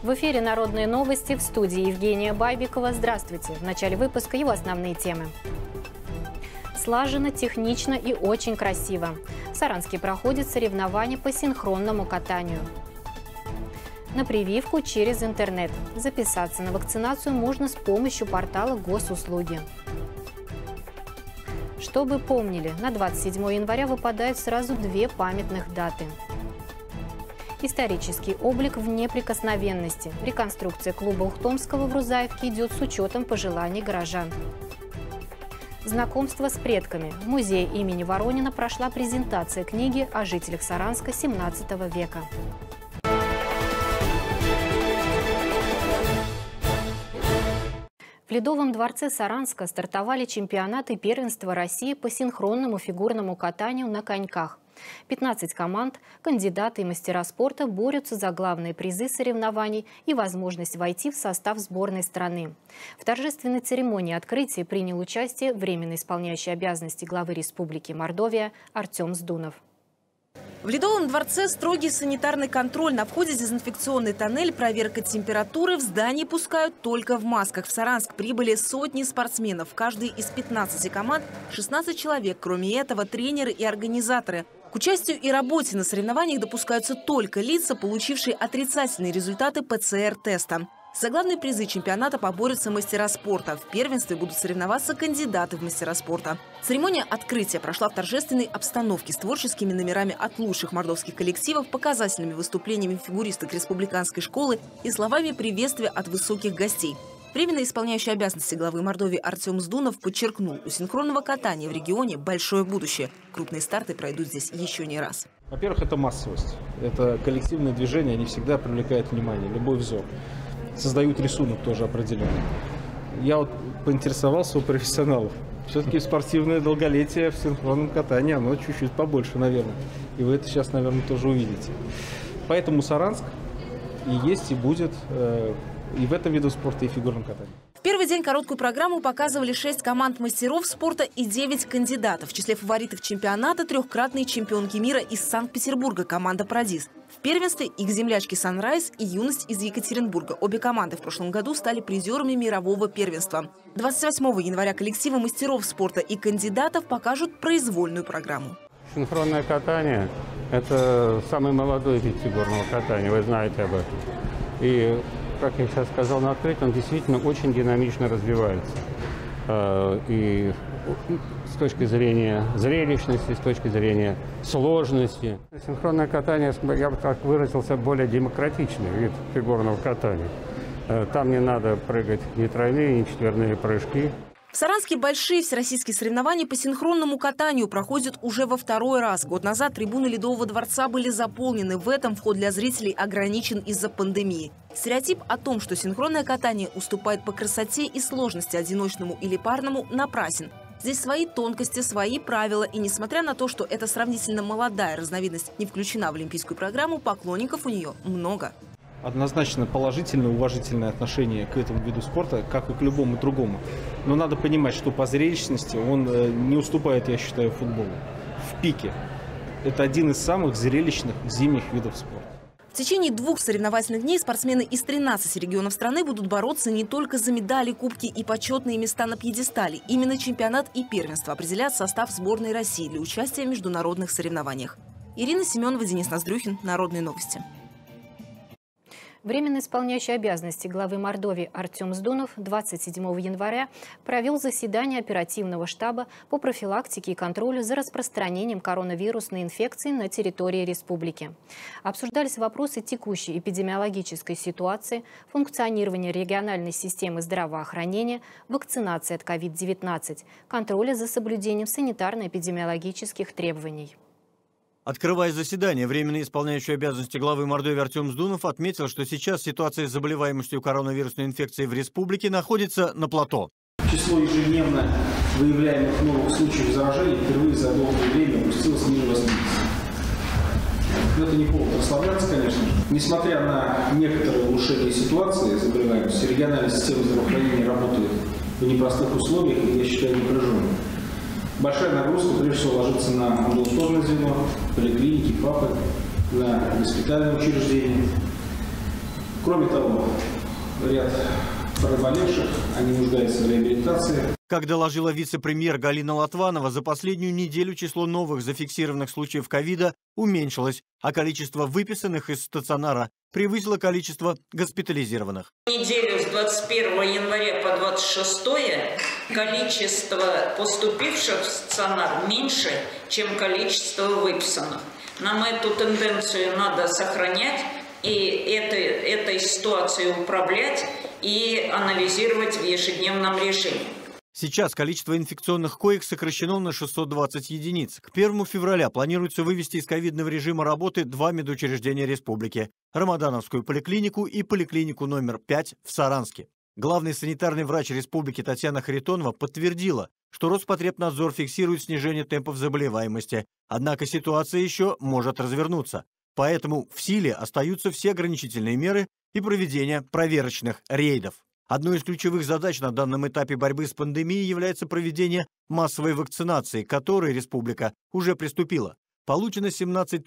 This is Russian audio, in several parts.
В эфире «Народные новости», в студии Евгения Байбикова. Здравствуйте. В начале выпуска его основные темы. Слаженно, технично и очень красиво. В Саранске проходит соревнования по синхронному катанию. На прививку через интернет. Записаться на вакцинацию можно с помощью портала Госуслуги. Чтобы помнили, на 27 января выпадают сразу две памятных даты. Исторический облик в неприкосновенности. Реконструкция клуба Ухтомского в Рузаевке идет с учетом пожеланий горожан. Знакомство с предками. В музее имени Воронина прошла презентация книги о жителях Саранска XVII века. В Ледовом дворце Саранска стартовали чемпионаты и первенства России по синхронному фигурному катанию на коньках. 15 команд, кандидаты и мастера спорта борются за главные призы соревнований и возможность войти в состав сборной страны. В торжественной церемонии открытия принял участие временно исполняющий обязанности главы Республики Мордовия Артем Сдунов. В Ледовом дворце строгий санитарный контроль. На входе дезинфекционный тоннель, проверка температуры. В здании пускают только в масках. В Саранск прибыли сотни спортсменов. Каждый из 15 команд 16 человек. Кроме этого, тренеры и организаторы. К участию и работе на соревнованиях допускаются только лица, получившие отрицательные результаты ПЦР-теста. За главные призы чемпионата поборются мастера спорта. В первенстве будут соревноваться кандидаты в мастера спорта. Церемония открытия прошла в торжественной обстановке с творческими номерами от лучших мордовских коллективов, показательными выступлениями фигуристок республиканской школы и словами приветствия от высоких гостей. Временно исполняющий обязанности главы Мордовии Артем Сдунов подчеркнул, у синхронного катания в регионе большое будущее. Крупные старты пройдут здесь еще не раз. Во-первых, это массовость. Это коллективное движение, они всегда привлекают внимание, любой взор. Создают рисунок тоже определенный. Я вот поинтересовался у профессионалов. Все-таки спортивное долголетие в синхронном катании, оно чуть-чуть побольше, наверное. И вы это сейчас, наверное, тоже увидите. Поэтому Саранск и есть, и будет и в этом виду спорта, и в фигурном катании. В первый день короткую программу показывали 6 команд мастеров спорта и 9 кандидатов. В числе фаворитов чемпионата трехкратные чемпионки мира из Санкт-Петербурга команда «Парадис». В первенстве их землячки «Санрайз» и «Юность» из Екатеринбурга. Обе команды в прошлом году стали призерами мирового первенства. 28 января коллективы мастеров спорта и кандидатов покажут произвольную программу. Синхронное катание – это самый молодой вид фигурного катания, вы знаете об этом. И, как я сейчас сказал на открытии, он действительно очень динамично развивается. И с точки зрения зрелищности, с точки зрения сложности. Синхронное катание, я бы так выразился, более демократичный вид фигурного катания. Там не надо прыгать ни тройные, ни четверные прыжки. В Саранске большие всероссийские соревнования по синхронному катанию проходят уже во второй раз. Год назад трибуны Ледового дворца были заполнены. В этом вход для зрителей ограничен из-за пандемии. Стереотип о том, что синхронное катание уступает по красоте и сложности одиночному или парному, напрасен. Здесь свои тонкости, свои правила. И несмотря на то, что эта сравнительно молодая разновидность не включена в олимпийскую программу, поклонников у нее много. Однозначно положительное, уважительное отношение к этому виду спорта, как и к любому другому. Но надо понимать, что по зрелищности он не уступает, я считаю, футболу. В пике. Это один из самых зрелищных зимних видов спорта. В течение 2 соревновательных дней спортсмены из 13 регионов страны будут бороться не только за медали, кубки и почетные места на пьедестале. Именно чемпионат и первенство определят состав сборной России для участия в международных соревнованиях. Ирина Семенова, Денис Ноздрюхин. Народные новости. Временно исполняющий обязанности главы Мордовии Артем Сдунов 27 января провел заседание оперативного штаба по профилактике и контролю за распространением коронавирусной инфекции на территории республики. Обсуждались вопросы текущей эпидемиологической ситуации, функционирования региональной системы здравоохранения, вакцинации от COVID-19, контроля за соблюдением санитарно-эпидемиологических требований. Открывая заседание, временно исполняющий обязанности главы Мордовии Артем Сдунов отметил, что сейчас ситуация с заболеваемостью коронавирусной инфекцией в республике находится на плато. Число ежедневно выявляемых новых случаев заражения впервые за долгое время опустилось ниже 80. Но это не повод расслабляться, конечно. Несмотря на некоторые улучшения ситуации заболеваемости, региональная система здравоохранения работает в непростых условиях и, я считаю, напряженно. Большая нагрузка, прежде всего, ложится на амбулаторное звено, поликлиники, ФАПы, на госпитальные учреждения. Кроме того, ряд заболевших, они нуждаются в реабилитации. Как доложила вице-премьер Галина Латванова, за последнюю неделю число новых зафиксированных случаев ковида уменьшилось, а количество выписанных из стационара превысило количество госпитализированных. Неделю с 21 января по 26 количество поступивших в стационар меньше, чем количество выписанных. Нам эту тенденцию надо сохранять и этой ситуацией управлять и анализировать в ежедневном режиме. Сейчас количество инфекционных коек сокращено на 620 единиц. К 1 февраля планируется вывести из ковидного режима работы 2 медучреждения республики – Рамадановскую поликлинику и поликлинику номер 5 в Саранске. Главный санитарный врач республики Татьяна Харитонова подтвердила, что Роспотребнадзор фиксирует снижение темпов заболеваемости, однако ситуация еще может развернуться. Поэтому в силе остаются все ограничительные меры и проведение проверочных рейдов. Одной из ключевых задач на данном этапе борьбы с пандемией является проведение массовой вакцинации, к которой республика уже приступила. Получено 17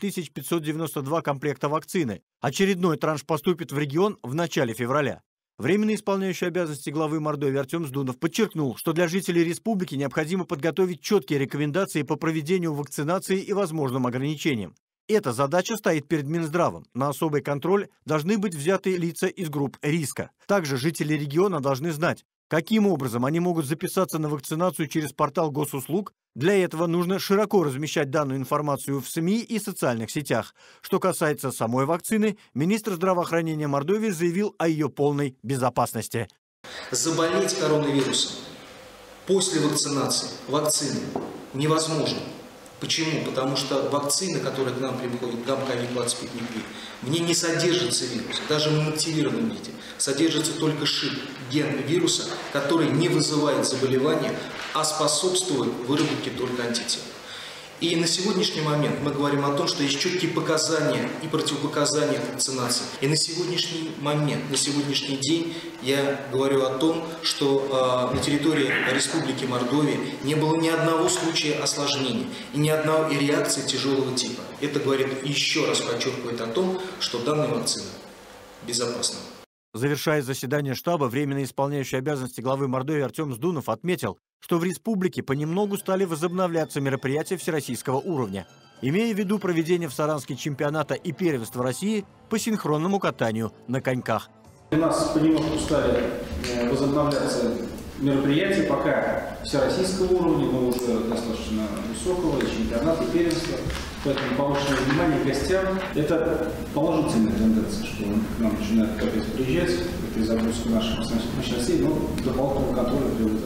592 комплекта вакцины. Очередной транш поступит в регион в начале февраля. Временно исполняющий обязанности главы Мордовии Артем Сдунов подчеркнул, что для жителей республики необходимо подготовить четкие рекомендации по проведению вакцинации и возможным ограничениям. Эта задача стоит перед Минздравом. На особый контроль должны быть взяты лица из групп риска. Также жители региона должны знать, каким образом они могут записаться на вакцинацию через портал госуслуг. Для этого нужно широко размещать данную информацию в СМИ и социальных сетях. Что касается самой вакцины, министр здравоохранения Мордовии заявил о ее полной безопасности. Заболеть коронавирусом после вакцины невозможно. Почему? Потому что вакцина, которая к нам приходит, ГАМ-ковид-25, в ней не содержится вирус, даже в инактивированном виде. Содержится только шип, ген вируса, который не вызывает заболевания, а способствует выработке только антител. И на сегодняшний момент мы говорим о том, что есть четкие показания и противопоказания вакцинации. И на сегодняшний момент, на сегодняшний день я говорю о том, что на территории Республики Мордовия не было ни одного случая осложнений и ни одной реакции тяжелого типа. Это говорит, еще раз подчеркивает о том, что данная вакцина безопасна. Завершая заседание штаба, временно исполняющий обязанности главы Мордовии Артем Сдунов отметил, что в республике понемногу стали возобновляться мероприятия всероссийского уровня, имея в виду проведение в Саранске чемпионата и первенства России по синхронному катанию на коньках. У нас понемногу стали возобновляться мероприятия, пока всероссийского уровня, но уже достаточно высокого, и чемпионата, и первенства. Поэтому повышенное внимание гостям – это положительная тенденция, что к нам начинают опять приезжать, это загрузка наших мощностей, но дополнительного контроля приводит.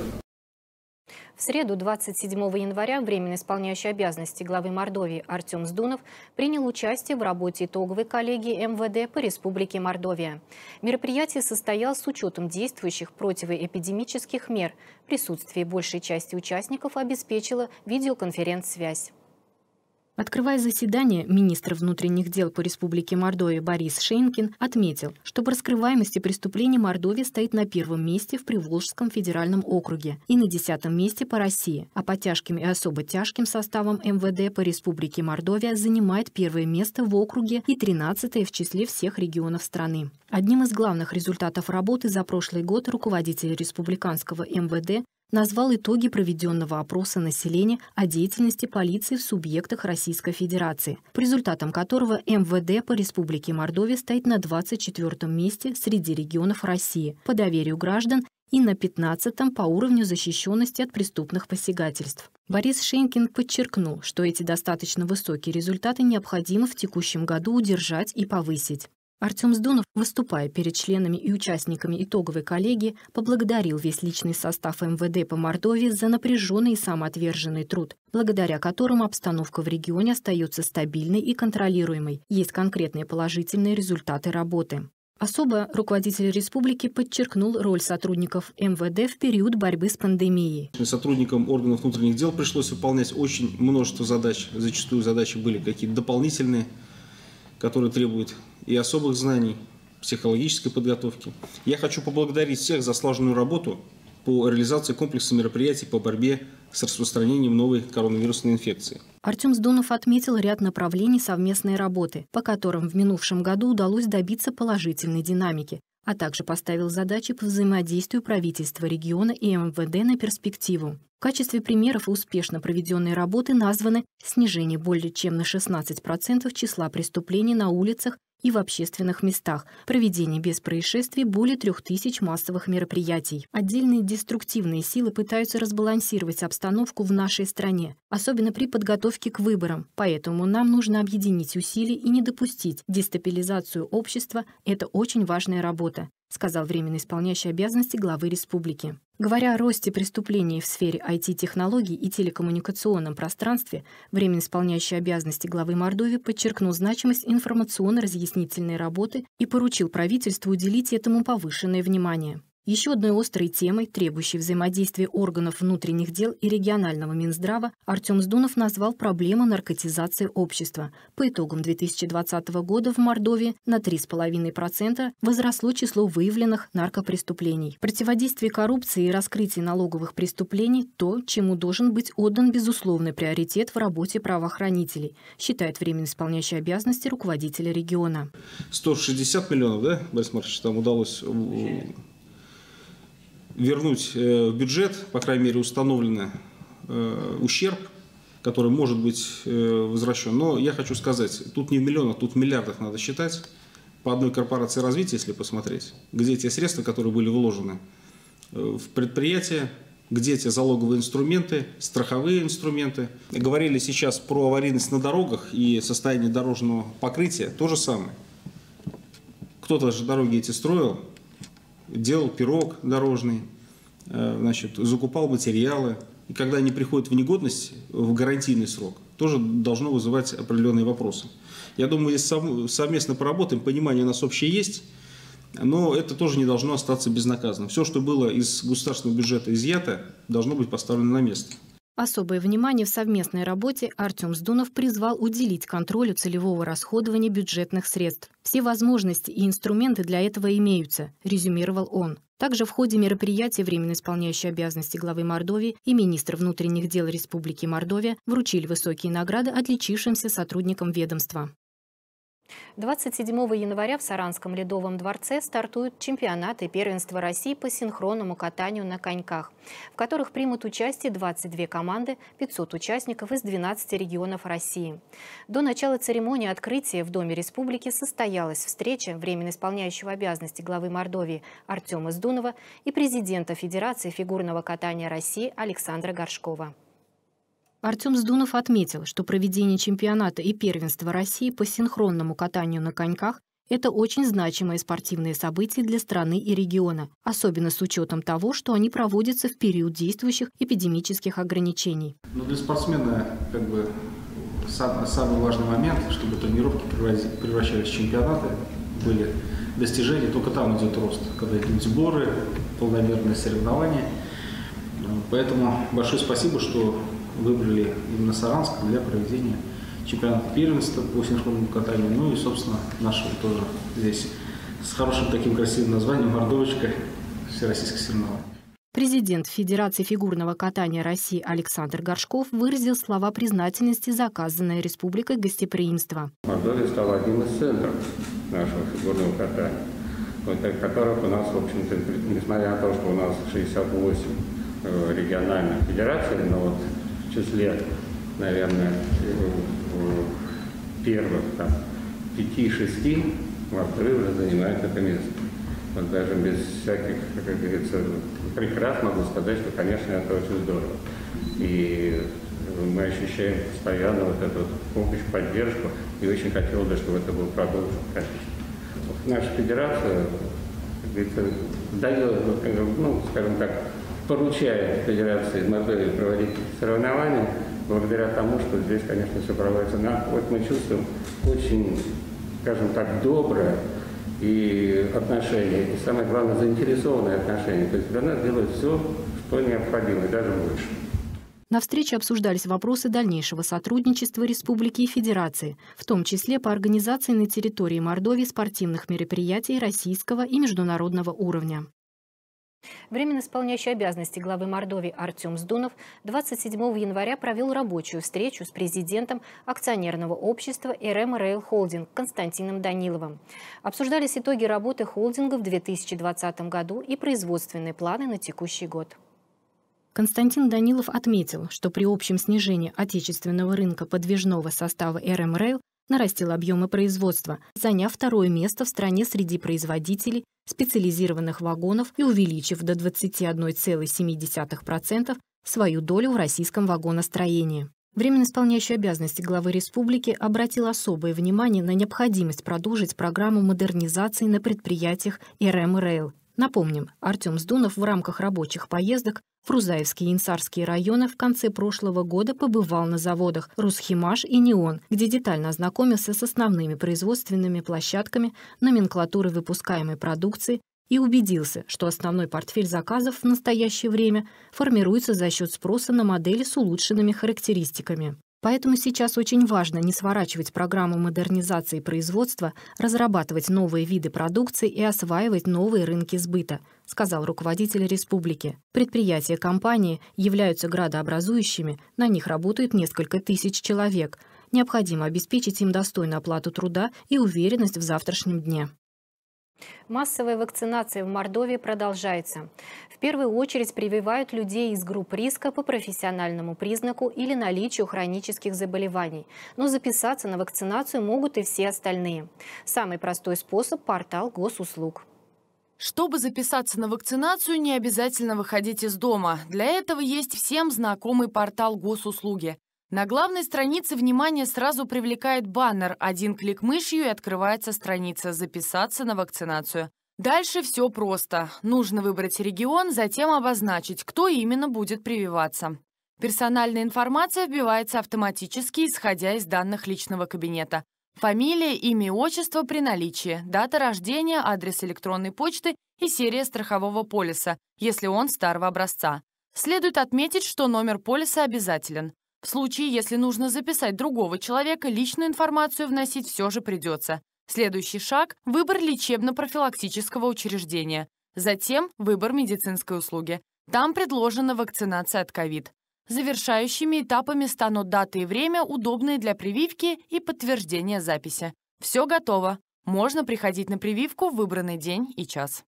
В среду, 27 января, временно исполняющий обязанности главы Мордовии Артем Сдунов принял участие в работе итоговой коллегии МВД по Республике Мордовия. Мероприятие состоялось с учетом действующих противоэпидемических мер. Присутствие большей части участников обеспечило видеоконференц-связь. Открывая заседание, министр внутренних дел по Республике Мордовия Борис Шейнкин отметил, что по раскрываемости преступлений Мордовия стоит на первом месте в Приволжском федеральном округе и на 10-м месте по России, а по тяжким и особо тяжким составам МВД по Республике Мордовия занимает первое место в округе и 13-е в числе всех регионов страны. Одним из главных результатов работы за прошлый год руководитель республиканского МВД назвал итоги проведенного опроса населения о деятельности полиции в субъектах Российской Федерации, по результатам которого МВД по Республике Мордовия стоит на 24-м месте среди регионов России по доверию граждан и на 15-м по уровню защищенности от преступных посягательств. Борис Шейнкин подчеркнул, что эти достаточно высокие результаты необходимо в текущем году удержать и повысить. Артем Сдунов, выступая перед членами и участниками итоговой коллегии, поблагодарил весь личный состав МВД по Мордовии за напряженный и самоотверженный труд, благодаря которому обстановка в регионе остается стабильной и контролируемой. Есть конкретные положительные результаты работы. Особо руководитель республики подчеркнул роль сотрудников МВД в период борьбы с пандемией. Сотрудникам органов внутренних дел пришлось выполнять очень множество задач. Зачастую задачи были какие-то дополнительные, которые требуют и особых знаний, психологической подготовки. Я хочу поблагодарить всех за слаженную работу по реализации комплекса мероприятий по борьбе с распространением новой коронавирусной инфекции. Артем Сдунов отметил ряд направлений совместной работы, по которым в минувшем году удалось добиться положительной динамики, а также поставил задачи по взаимодействию правительства региона и МВД на перспективу. В качестве примеров успешно проведенной работы названы снижение более чем на 16% числа преступлений на улицах и в общественных местах, проведение без происшествий более 3000 массовых мероприятий. Отдельные деструктивные силы пытаются разбалансировать обстановку в нашей стране, особенно при подготовке к выборам. Поэтому нам нужно объединить усилия и не допустить дестабилизацию общества. Это очень важная работа, сказал временно исполняющий обязанности главы республики. Говоря о росте преступлений в сфере IT-технологий и телекоммуникационном пространстве, временно исполняющий обязанности главы Мордовии подчеркнул значимость информационно-разъяснительной работы и поручил правительству уделить этому повышенное внимание. Еще одной острой темой, требующей взаимодействия органов внутренних дел и регионального Минздрава, Артем Сдунов назвал проблему наркотизации общества. По итогам 2020 года в Мордовии на 3,5% возросло число выявленных наркопреступлений. Противодействие коррупции и раскрытие налоговых преступлений – то, чему должен быть отдан безусловный приоритет в работе правоохранителей, считает временно исполняющий обязанности руководителя региона. 160 миллионов, да, Борис Маркович, там удалось вернуть в бюджет, по крайней мере, установлен ущерб, который может быть возвращен. Но я хочу сказать, тут не в миллионах, тут в миллиардах надо считать. По одной корпорации развития, если посмотреть, где те средства, которые были вложены в предприятия, где те залоговые инструменты, страховые инструменты. Говорили сейчас про аварийность на дорогах и состояние дорожного покрытия. То же самое. Кто-то же дороги эти строил, делал пирог дорожный, значит, закупал материалы. И когда они приходят в негодность, в гарантийный срок, тоже должно вызывать определенные вопросы. Я думаю, если совместно поработаем, понимание у нас общее есть, но это тоже не должно остаться безнаказанным. Все, что было из государственного бюджета изъято, должно быть поставлено на место. Особое внимание в совместной работе Артем Сдунов призвал уделить контролю целевого расходования бюджетных средств. Все возможности и инструменты для этого имеются, резюмировал он. Также в ходе мероприятия временно исполняющий обязанности главы Мордовии и министр внутренних дел Республики Мордовия вручили высокие награды отличившимся сотрудникам ведомства. 27 января в Саранском Ледовом дворце стартуют чемпионаты первенства России по синхронному катанию на коньках, в которых примут участие 22 команды, 500 участников из 12 регионов России. До начала церемонии открытия в Доме Республики состоялась встреча временно исполняющего обязанности главы Мордовии Артема Сдунова и президента Федерации фигурного катания России Александра Горшкова. Артем Сдунов отметил, что проведение чемпионата и первенства России по синхронному катанию на коньках – это очень значимое спортивное событие для страны и региона, особенно с учетом того, что они проводятся в период действующих эпидемических ограничений. Но для спортсмена самый важный момент, чтобы тренировки превращались в чемпионаты, были достижения, только там идет рост, когда идут сборы, полномерные соревнования. Поэтому большое спасибо, что выбрали именно Саранск для проведения чемпионата первенства по синхронному катанию. Ну и, собственно, нашего тоже здесь с хорошим таким красивым названием «Мордовочка» всероссийских соревнований. Президент Федерации фигурного катания России Александр Горшков выразил слова признательности за оказанное республикой гостеприимство. Мордовия стала одним из центров нашего фигурного катания, которых у нас, в общем-то, несмотря на то, что у нас 68 региональных федераций, но вот в числе, наверное, первых 5-6 Мордовия уже занимает это место. Вот даже без всяких, как говорится, прикрас могу сказать, что, конечно, это очень здорово. И мы ощущаем постоянно вот эту помощь, поддержку, и очень хотелось бы, чтобы это было продолжено, конечно. Наша федерация, как говорится, дает, ну, скажем так, поручает Федерации Мордовии проводить соревнования, благодаря тому, что здесь, конечно, все проводится. Вот мы чувствуем очень, скажем так, доброе и отношение, и самое главное, заинтересованное отношение. То есть для нас делают все, что необходимо, и даже больше. На встрече обсуждались вопросы дальнейшего сотрудничества Республики и Федерации, в том числе по организации на территории Мордовии спортивных мероприятий российского и международного уровня. Временно исполняющий обязанности главы Мордовии Артем Сдунов 27 января провел рабочую встречу с президентом акционерного общества РМ Рейл Холдинг Константином Даниловым. Обсуждались итоги работы холдинга в 2020 году и производственные планы на текущий год. Константин Данилов отметил, что при общем снижении отечественного рынка подвижного состава РМ Рейл нарастил объемы производства, заняв второе место в стране среди производителей специализированных вагонов и увеличив до 21,7% свою долю в российском вагоностроении. Временно исполняющий обязанности главы республики обратил особое внимание на необходимость продолжить программу модернизации на предприятиях РМ Рейл. Напомним, Артем Сдунов в рамках рабочих поездок в Рузаевские и Инсарские районы в конце прошлого года побывал на заводах «Русхимаш» и «Неон», где детально ознакомился с основными производственными площадками, номенклатурой выпускаемой продукции и убедился, что основной портфель заказов в настоящее время формируется за счет спроса на модели с улучшенными характеристиками. Поэтому сейчас очень важно не сворачивать программу модернизации производства, разрабатывать новые виды продукции и осваивать новые рынки сбыта, сказал руководитель республики. Предприятия компании являются градообразующими, на них работает несколько тысяч человек. Необходимо обеспечить им достойную оплату труда и уверенность в завтрашнем дне. Массовая вакцинация в Мордовии продолжается. В первую очередь прививают людей из групп риска по профессиональному признаку или наличию хронических заболеваний. Но записаться на вакцинацию могут и все остальные. Самый простой способ – портал госуслуг. Чтобы записаться на вакцинацию, не обязательно выходить из дома. Для этого есть всем знакомый портал госуслуги. На главной странице внимание сразу привлекает баннер. Один клик мышью и открывается страница «Записаться на вакцинацию». Дальше все просто. Нужно выбрать регион, затем обозначить, кто именно будет прививаться. Персональная информация вбивается автоматически, исходя из данных личного кабинета. Фамилия, имя и отчество при наличии, дата рождения, адрес электронной почты и серия страхового полиса, если он старого образца. Следует отметить, что номер полиса обязателен. В случае, если нужно записать другого человека, личную информацию вносить все же придется. Следующий шаг – выбор лечебно-профилактического учреждения. Затем выбор медицинской услуги. Там предложена вакцинация от ковид. Завершающими этапами станут дата и время, удобные для прививки и подтверждения записи. Все готово. Можно приходить на прививку в выбранный день и час.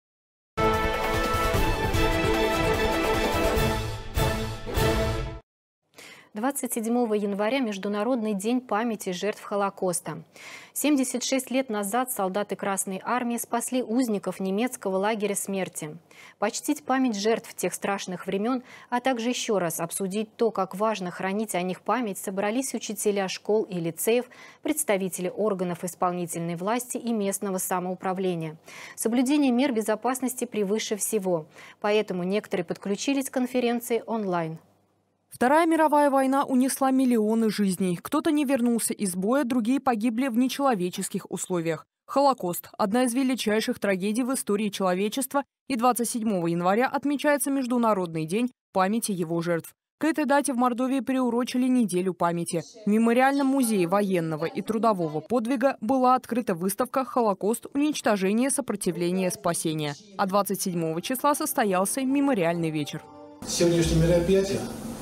27 января – Международный день памяти жертв Холокоста. 76 лет назад солдаты Красной Армии спасли узников немецкого лагеря смерти. Почтить память жертв тех страшных времен, а также еще раз обсудить то, как важно хранить о них память, собрались учителя школ и лицеев, представители органов исполнительной власти и местного самоуправления. Соблюдение мер безопасности превыше всего, поэтому некоторые подключились к конференции онлайн. Вторая мировая война унесла миллионы жизней. Кто-то не вернулся из боя, другие погибли в нечеловеческих условиях. Холокост – одна из величайших трагедий в истории человечества, и 27 января отмечается Международный день памяти его жертв. К этой дате в Мордовии приурочили неделю памяти. В Мемориальном музее военного и трудового подвига была открыта выставка «Холокост. Уничтожение, сопротивление, спасение». А 27 числа состоялся мемориальный вечер. Сегодняшнее мероприятие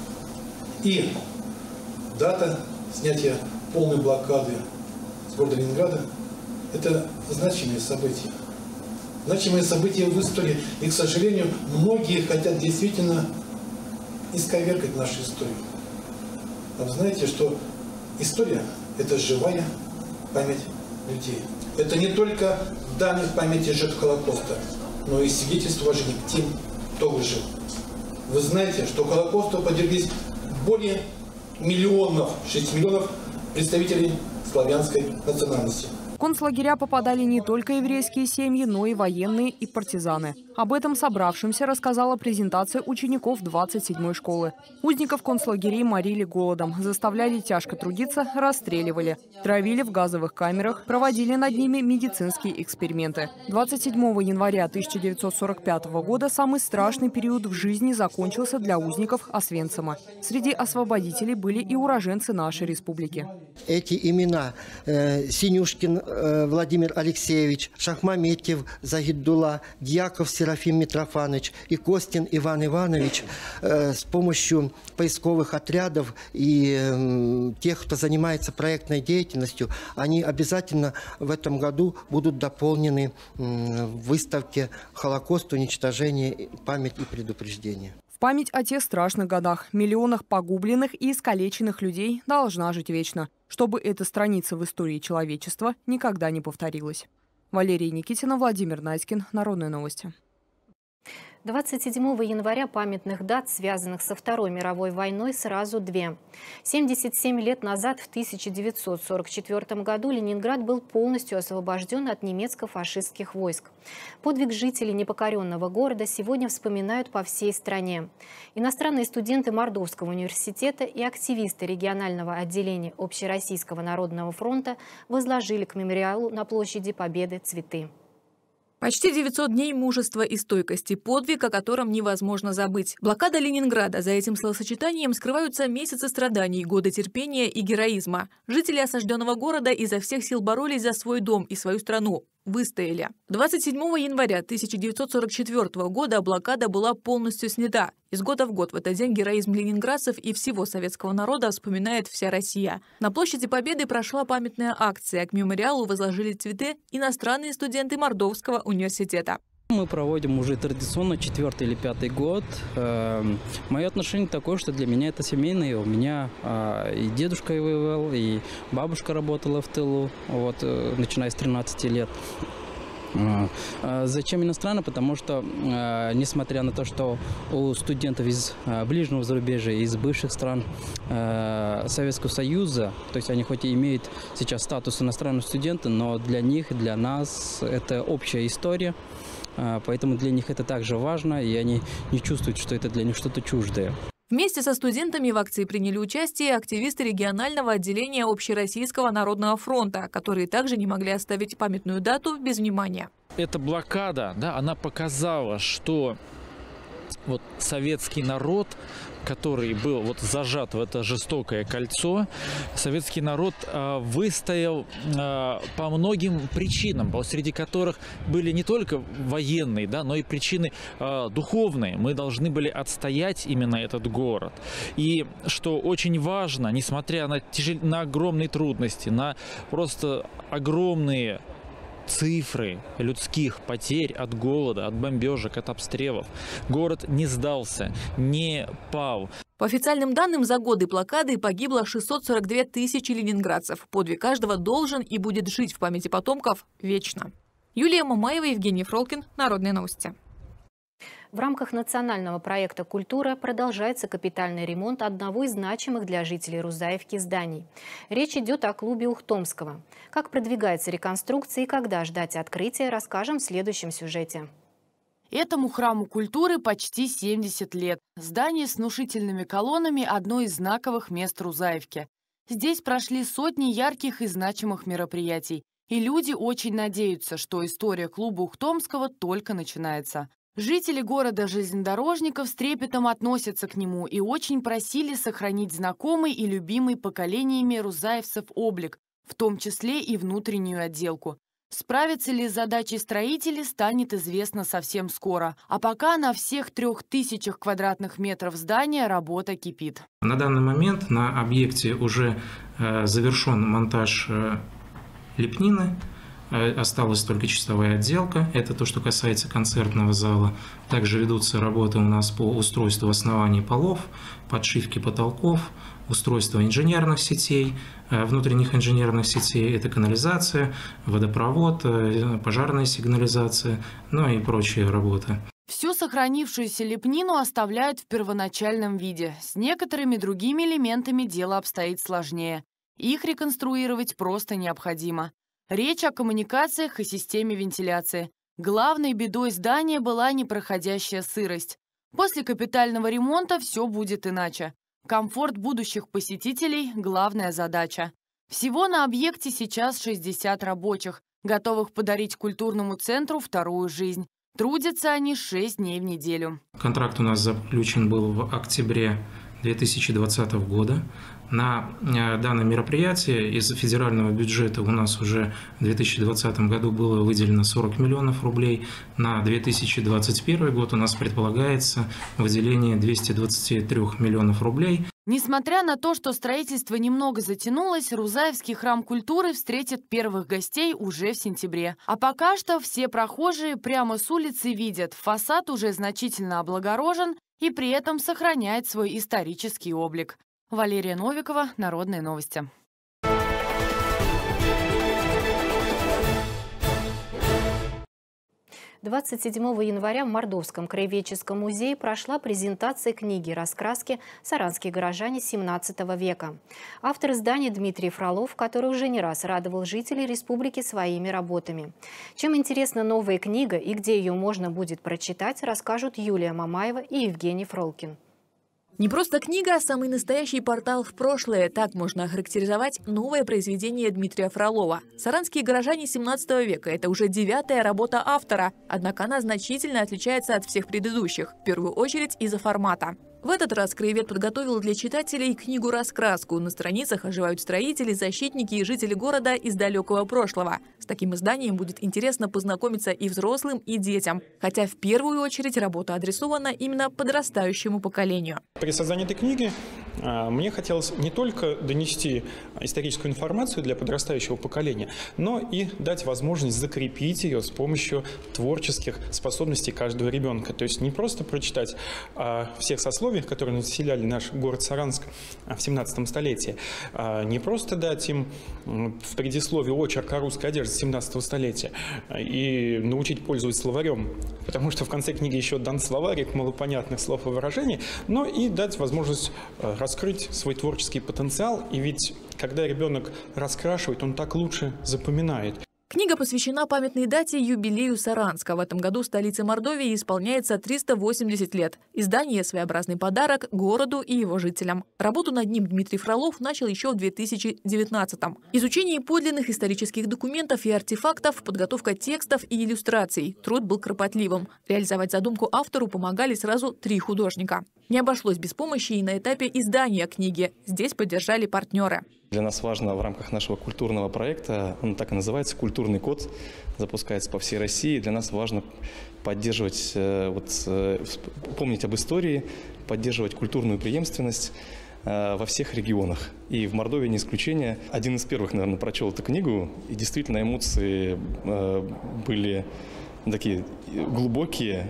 и дата снятия полной блокады с города Ленинграда – это значимые события. Значимые события в истории. И, к сожалению, многие хотят действительно исковеркать нашу историю. А вы знаете, что история – это живая память людей. Это не только дань памяти жертв Холокоста, но и свидетельство уважения к тем, кто выжил. Вы знаете, что Холокосту подверглись более 6 миллионов представителей славянской национальности. В концлагеря попадали не только еврейские семьи, но и военные и партизаны. Об этом собравшимся рассказала презентация учеников 27-й школы. Узников концлагерей морили голодом, заставляли тяжко трудиться, расстреливали, травили в газовых камерах, проводили над ними медицинские эксперименты. 27 января 1945 года самый страшный период в жизни закончился для узников Освенцима. Среди освободителей были и уроженцы нашей республики. Эти имена Синюшкин Владимир Алексеевич, Шахмаметьев Загиддула, Дьяков Серафим Митрофанович и Костин Иван Иванович с помощью поисковых отрядов и тех, кто занимается проектной деятельностью, они обязательно в этом году будут дополнены в выставке «Холокост. Уничтожение, память и предупреждение». Память о тех страшных годах, миллионах погубленных и искалеченных людей должна жить вечно, чтобы эта страница в истории человечества никогда не повторилась. Валерия Никитина, Владимир Наськин. Народные новости. 27 января памятных дат, связанных со Второй мировой войной, сразу две. 77 лет назад, в 1944 году, Ленинград был полностью освобожден от немецко-фашистских войск. Подвиг жителей непокоренного города сегодня вспоминают по всей стране. Иностранные студенты Мордовского университета и активисты регионального отделения Общероссийского народного фронта возложили к мемориалу на площади Победы цветы. Почти 900 дней мужества и стойкости, подвиг, о котором невозможно забыть. Блокада Ленинграда. За этим словосочетанием скрываются месяцы страданий, годы терпения и героизма. Жители осажденного города изо всех сил боролись за свой дом и свою страну. Выстояли. 27 января 1944 года блокада была полностью снята. Из года в год в этот день героизм ленинградцев и всего советского народа вспоминает вся Россия. На площади Победы прошла памятная акция. К мемориалу возложили цветы иностранные студенты Мордовского университета. Мы проводим уже традиционно 4-й или 5-й год. Мое отношение такое, что для меня это семейное. У меня и дедушка воевал, и бабушка работала в тылу, вот, начиная с 13 лет. Зачем иностранно? Потому что, несмотря на то, что у студентов из ближнего зарубежья, из бывших стран Советского Союза, то есть они хоть и имеют сейчас статус иностранного студента, но для них и для нас это общая история. Поэтому для них это также важно, и они не чувствуют, что это для них что-то чуждое. Вместе со студентами в акции приняли участие активисты регионального отделения Общероссийского народного фронта, которые также не могли оставить памятную дату без внимания. Эта блокада, да, она показала, что вот советский народ, который был вот зажат в это жестокое кольцо, советский народ выстоял по многим причинам, среди которых были не только военные, да, но и причины духовные. Мы должны были отстоять именно этот город. И что очень важно, несмотря на огромные трудности, на просто огромные цифры людских потерь от голода, от бомбежек, от обстрелов, город не сдался, не пал. По официальным данным, за годы блокады погибло 642 тысячи ленинградцев. Подвиг каждого должен и будет жить в памяти потомков вечно. Юлия Мамаева, Евгений Фролкин. Народные новости. В рамках национального проекта «Культура» продолжается капитальный ремонт одного из значимых для жителей Рузаевки зданий. Речь идет о клубе Ухтомского. Как продвигается реконструкция и когда ждать открытия, расскажем в следующем сюжете. Этому храму культуры почти 70 лет. Здание с внушительными колоннами – одно из знаковых мест Рузаевки. Здесь прошли сотни ярких и значимых мероприятий. И люди очень надеются, что история клуба Ухтомского только начинается. Жители города железнодорожников с трепетом относятся к нему и очень просили сохранить знакомый и любимый поколениями рузаевцев облик, в том числе и внутреннюю отделку. Справятся ли с задачей строители, станет известно совсем скоро. А пока на всех 3000 квадратных метров здания работа кипит. На данный момент на объекте уже завершен монтаж лепнины. Осталась только чистовая отделка, это то, что касается концертного зала. Также ведутся работы у нас по устройству оснований полов, подшивке потолков, устройство инженерных сетей, внутренних инженерных сетей, это канализация, водопровод, пожарная сигнализация, ну и прочие работы. Всю сохранившуюся лепнину оставляют в первоначальном виде. С некоторыми другими элементами дело обстоит сложнее. Их реконструировать просто необходимо. Речь о коммуникациях и системе вентиляции. Главной бедой здания была непроходящая сырость. После капитального ремонта все будет иначе. Комфорт будущих посетителей – главная задача. Всего на объекте сейчас 60 рабочих, готовых подарить культурному центру вторую жизнь. Трудятся они 6 дней в неделю. Контракт у нас заключен был в октябре 2020 года На данное мероприятие из федерального бюджета у нас уже в 2020 году было выделено 40 миллионов рублей. На 2021 год у нас предполагается выделение 223 миллионов рублей. Несмотря на то, что строительство немного затянулось, Рузаевский храм культуры встретит первых гостей уже в сентябре. А пока что все прохожие прямо с улицы видят, фасад уже значительно облагорожен и при этом сохраняет свой исторический облик. Валерия Новикова, Народные новости. 27 января в Мордовском краеведческом музее прошла презентация книги «Раскраски. Саранские горожане XVII века». Автор издания Дмитрий Фролов, который уже не раз радовал жителей республики своими работами. Чем интересна новая книга и где ее можно будет прочитать, расскажут Юлия Мамаева и Евгений Фролкин. Не просто книга, а самый настоящий портал в прошлое. Так можно охарактеризовать новое произведение Дмитрия Фролова. «Саранские горожане XVII века» – это уже 9-я работа автора. Однако она значительно отличается от всех предыдущих, в первую очередь из-за формата. В этот раз краевед подготовил для читателей книгу-раскраску. На страницах оживают строители, защитники и жители города из далекого прошлого. С таким изданием будет интересно познакомиться и взрослым, и детям. Хотя в первую очередь работа адресована именно подрастающему поколению. При создании этой книги мне хотелось не только донести историческую информацию для подрастающего поколения, но и дать возможность закрепить ее с помощью творческих способностей каждого ребенка. То есть не просто прочитать о всех сословиях, которые населяли наш город Саранск в 17 столетии, не просто дать им в предисловии очерк о русской одежде 17 столетия и научить пользоваться словарем, потому что в конце книги еще дан словарик малопонятных слов и выражений, но и дать возможность раскрыть свой творческий потенциал. И ведь, когда ребенок раскрашивает, он так лучше запоминает. Книга посвящена памятной дате юбилею Саранска. В этом году столице Мордовии исполняется 380 лет. Издание – своеобразный подарок городу и его жителям. Работу над ним Дмитрий Фролов начал еще в 2019-м. Изучение подлинных исторических документов и артефактов, подготовка текстов и иллюстраций. Труд был кропотливым. Реализовать задумку автору помогали сразу 3 художника. Не обошлось без помощи и на этапе издания книги. Здесь поддержали партнеры. Для нас важно в рамках нашего культурного проекта, он так и называется, «Культурный код», запускается по всей России. Для нас важно поддерживать, помнить об истории, поддерживать культурную преемственность во всех регионах. И в Мордовии не исключение. Один из первых, наверное, прочел эту книгу, и действительно эмоции были такие глубокие.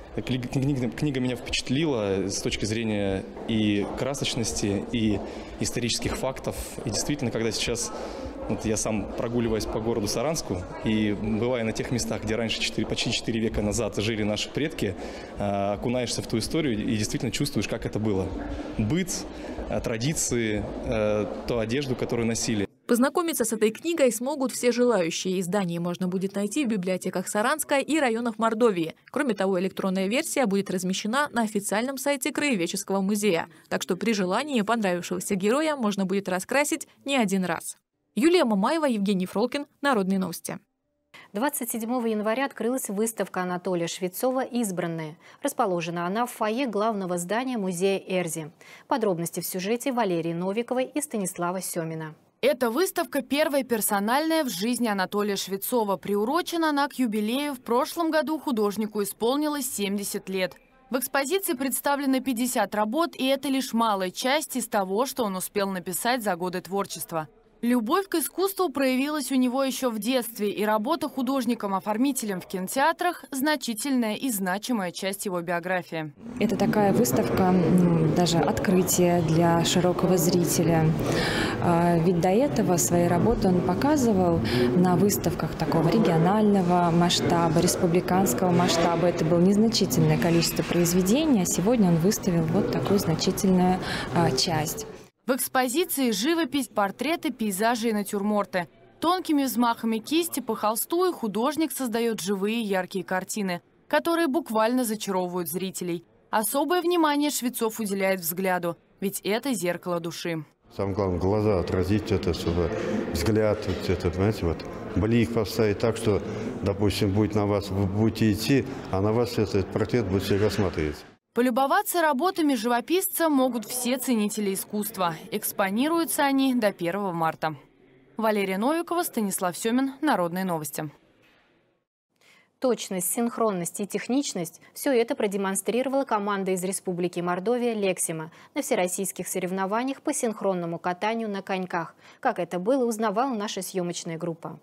Книга меня впечатлила с точки зрения и красочности, и исторических фактов. И действительно, когда сейчас я сам прогуливаюсь по городу Саранску и бывая на тех местах, где раньше почти 4 века назад жили наши предки, окунаешься в ту историю и действительно чувствуешь, как это было. Быт, традиции, ту одежду, которую носили. Познакомиться с этой книгой смогут все желающие. Издание можно будет найти в библиотеках Саранска и районов Мордовии. Кроме того, электронная версия будет размещена на официальном сайте Краеведческого музея. Так что при желании понравившегося героя можно будет раскрасить не один раз. Юлия Мамаева, Евгений Фролкин, Народные новости. 27 января открылась выставка Анатолия Швецова «Избранные». Расположена она в фойе главного здания музея Эрзи. Подробности в сюжете Валерии Новиковой и Станислава Семина. Эта выставка первая персональная в жизни Анатолия Швецова. Приурочена она к юбилею. В прошлом году художнику исполнилось 70 лет. В экспозиции представлены 50 работ, и это лишь малая часть из того, что он успел написать за годы творчества. Любовь к искусству проявилась у него еще в детстве, и работа художником-оформителем в кинотеатрах – значительная и значимая часть его биографии. Это такая выставка, даже открытие для широкого зрителя. Ведь до этого свои работы он показывал на выставках такого регионального масштаба, республиканского масштаба. Это было незначительное количество произведений, а сегодня он выставил вот такую значительную часть. В экспозиции живопись, портреты, пейзажи и натюрморты. Тонкими взмахами кисти по холсту и художник создает живые яркие картины, которые буквально зачаровывают зрителей. Особое внимание Швецов уделяет взгляду, ведь это зеркало души. Самое главное, глаза отразить это, чтобы взгляд, понимаете, блик поставить так, что, допустим, будет на вас, вы будете идти, а на вас этот портрет будет всегда смотреть. Полюбоваться работами живописца могут все ценители искусства. Экспонируются они до 1 марта. Валерия Новикова, Станислав Семин. Народные новости. Точность, синхронность и техничность – все это продемонстрировала команда из Республики Мордовия «Лексима» на всероссийских соревнованиях по синхронному катанию на коньках. Как это было, узнавала наша съемочная группа.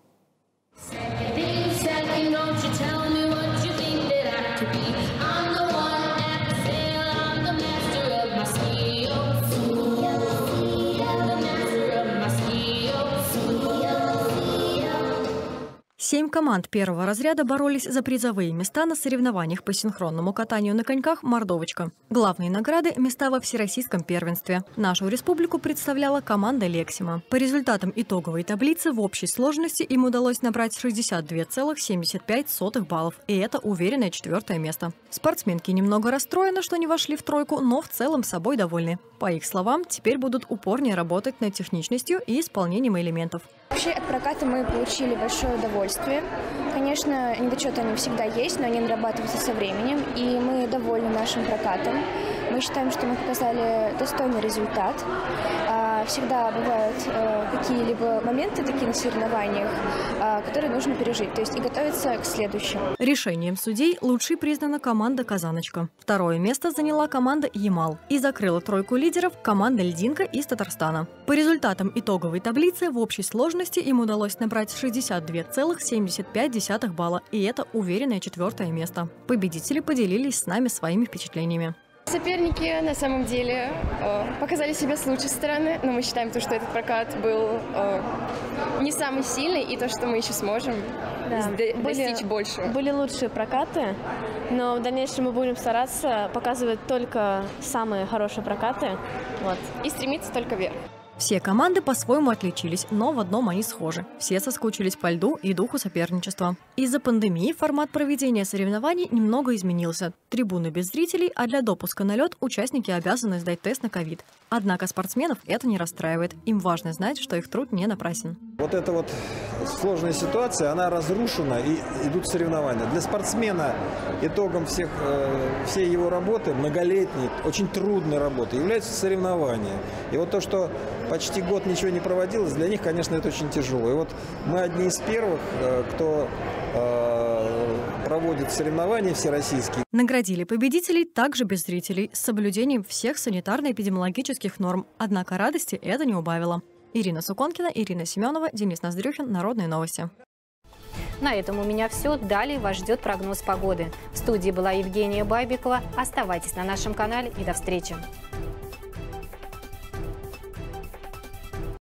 Семь команд первого разряда боролись за призовые места на соревнованиях по синхронному катанию на коньках «Мордовочка». Главные награды – места во всероссийском первенстве. Нашу республику представляла команда «Лексима». По результатам итоговой таблицы в общей сложности им удалось набрать 62,75 баллов. И это уверенное 4-е место. Спортсменки немного расстроены, что не вошли в тройку, но в целом собой довольны. По их словам, теперь будут упорнее работать над техничностью и исполнением элементов. Вообще от проката мы получили большое удовольствие. Конечно, недочеты они всегда есть, но они нарабатываются со временем, и мы довольны нашим прокатом. Мы считаем, что мы показали достойный результат. Всегда бывают какие-либо моменты такие на соревнованиях, которые нужно пережить, то есть и готовиться к следующему. Решением судей лучшей признана команда «Казаночка». 2-е место заняла команда «Ямал» и закрыла тройку лидеров команда «Льдинка» из Татарстана. По результатам итоговой таблицы в общей сложности им удалось набрать 62,75 балла, и это уверенное 4-е место. Победители поделились с нами своими впечатлениями. Соперники на самом деле показали себя с лучшей стороны, но мы считаем, что этот прокат был не самый сильный, и то, что мы еще сможем достичь больше. Были лучшие прокаты, но в дальнейшем мы будем стараться показывать только самые хорошие прокаты. И стремиться только вверх. Все команды по-своему отличились, но в одном они схожи. Все соскучились по льду и духу соперничества. Из-за пандемии формат проведения соревнований немного изменился. Трибуны без зрителей, а для допуска на лед участники обязаны сдать тест на ковид. Однако спортсменов это не расстраивает. Им важно знать, что их труд не напрасен. Вот эта сложная ситуация, она разрушена, и идут соревнования. Для спортсмена итогом всей его работы, многолетней, очень трудной работы, являются соревнования. И вот то, что почти год ничего не проводилось, для них, конечно, это очень тяжело. И вот мы одни из первых, кто проводит соревнования всероссийские. Наградили победителей также без зрителей, с соблюдением всех санитарно-эпидемиологических норм. Однако радости это не убавило. Ирина Суконкина, Ирина Семенова, Денис Ноздрюхин. Народные новости. На этом у меня все. Далее вас ждет прогноз погоды. В студии была Евгения Байбекова. Оставайтесь на нашем канале и до встречи.